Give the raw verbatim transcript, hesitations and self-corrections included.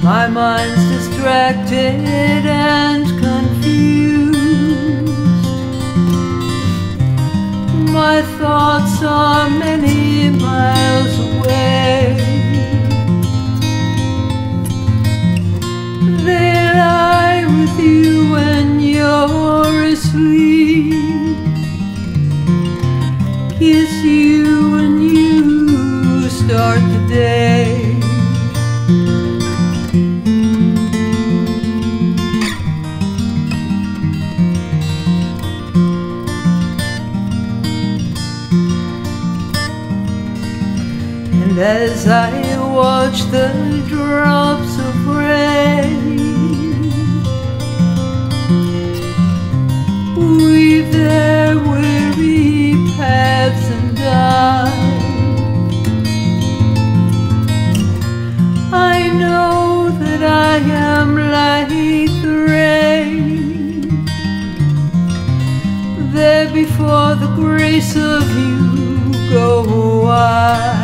My mind's distracted and confused. My thoughts are many miles away. They lie with you when you're asleep, kiss you when you start the day. And as I watch the drops of rain weave their weary paths and die, I know that I am like the rain, there before the grace of you go I.